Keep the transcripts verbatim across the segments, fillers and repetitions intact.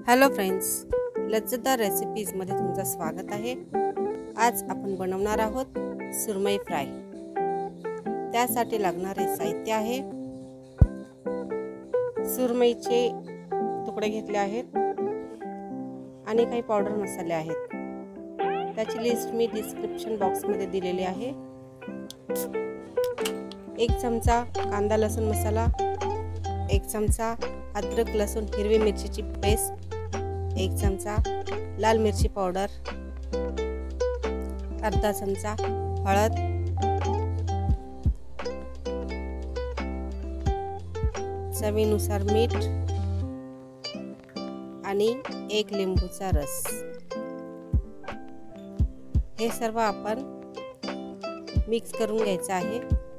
Hello friends, लज्जतदार रेसिपीजमध्ये तुमचं स्वागत आहे। आज आपण बनवणार आहोत सुरमई फ्राय। त्यासाठी लागणारे साहित्य आहे सुरमईचे तुकडे घेतले आहेत आणि काही पावडर मसाले आहेत। त्याची लिस्ट मी डिस्क्रिप्शन बॉक्समध्ये दिलेली आहे। एक चमचा कांदा लसूण मसाला, एक चमचा अद्रक लसूण हिरवी मिरचीची पेस्ट, एक चमचा लाल मिरची पावडर, अर्धा चमचा हळद, चवीनुसार मीठ आणि एक लिंबूचा रस। हे सर्व आपण मिक्स करून घ्यायचे आहे।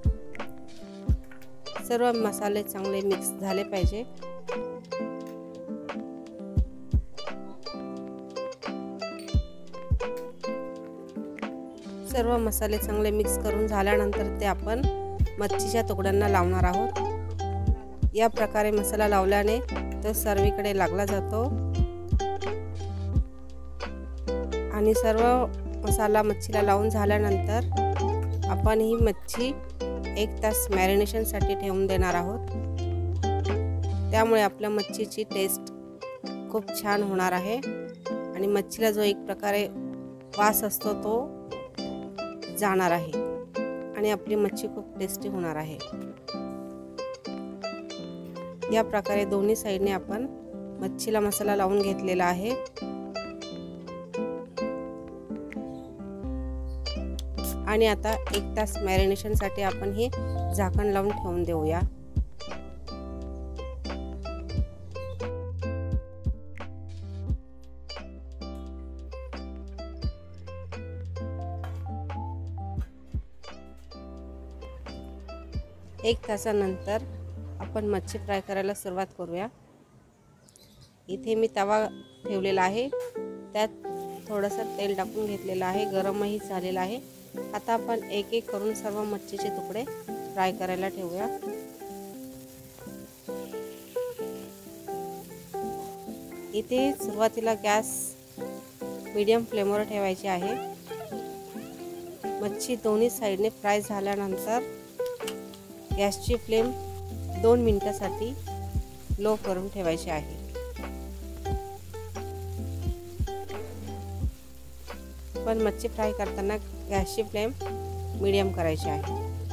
सर्व मसाले चांगले मिक्स झाले पाहिजे। सर्व मसाले चांगले मिक्स करून झाल्यानंतर ते आपण मच्छीच्या तुकड्यांना लावणार आहोत। या प्रकारे मसाला लावल्याने तो सर्वीकडे लागला जातो आणि सर्व मसाला मच्छीला लावून झाल्यानंतर आपण ही मच्छी एक तास मॅरिनेशन साठी ठेवून देणार आहोत। त्यामुळे आपल्या मच्छीची टेस्ट खूप छान होणार आहे आणि मच्छीला जो एक प्रकारे वास असतो तो जाणार आहे आणि आपली मच्छी खूप टेस्टी होणार आहे। या प्रकारे दोन्ही साइडने आपण मच्छीला मसाला लावून घेतलेला आहे। आणि आता एक तास मॅरिनेशन साठी आपण हे झाकण लावून ठेवून देऊया। एक तासानंतर आपण मच्छी फ्राय करायला सुरुवात करूया। इथे मी तवा ठेवलेला आहे, त्यात थोडंसं तेल टाकून घेतलेलं आहे, गरमही झालेला आहे। आता आपण एक एक करून सर्व मच्छीचे तुकडे फ्राय करायला ठेवूया। इथे सुरुवातीला गॅस मीडियम फ्लेमवर ठेवायची आहे। मच्छी दोन्ही साइडने फ्राय झाल्यानंतर गॅसची फ्लेम दोन मिनिटांसाठी लो करून ठेवायची आहे। पण मच्छी फ्राय करताना गॅसची फ्लेम मीडियम करायची आहे।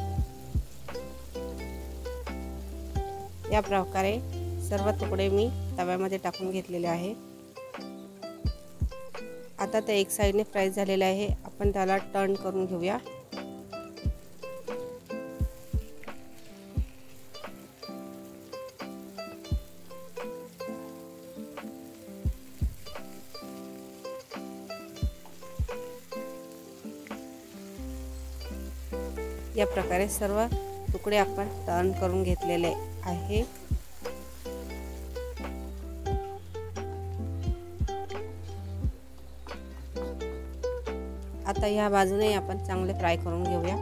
या प्रकारे सर्व तुकडे मी तव्यामध्ये टाकून घेतलेले आहे। आता ते एक साइडने फ्राय झालेले आहे, आपण त्याला टर्न करून घेऊया। या प्रकारे सर्व तुकडे आपण टर्न करून घेतलेले आहे। आता या बाजूने आपण चांगले फ्राय करून घेऊया।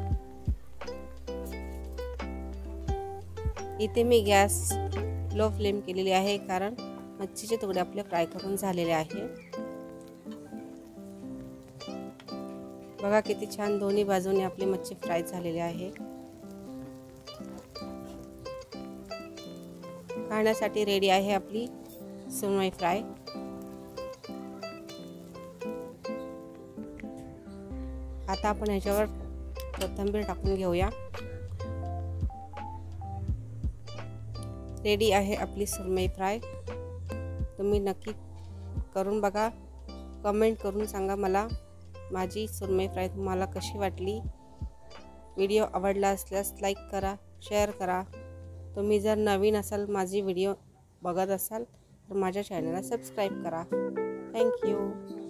इथे मी गॅस लो फ्लेम केलेली आहे, कारण मच्छीचे तुकडे आपले फ्राय करून झालेले आहे। बघा किती छान दोन्ही बाजूने आपली मच्छी फ्राय झालेली आहे। खाण्यासाठी रेडी आहे आपली सुरमई फ्राय। आता आपण ह्याच्यावर कोथिंबीर टाकून घेऊया। रेडी आहे आपली सुरमई फ्राय। तुम्ही नक्की करून बघा, कमेंट करून सांगा मला माझी सुरमई फ्राय तुम्हाला कशी वाटली। व्हिडिओ आवडला असल्यास लाईक करा, शेअर करा। तुम्ही जर नवीन असाल, माझी व्हिडिओ बघत असाल तर माझ्या चॅनलला सबस्क्राईब करा। Thank you.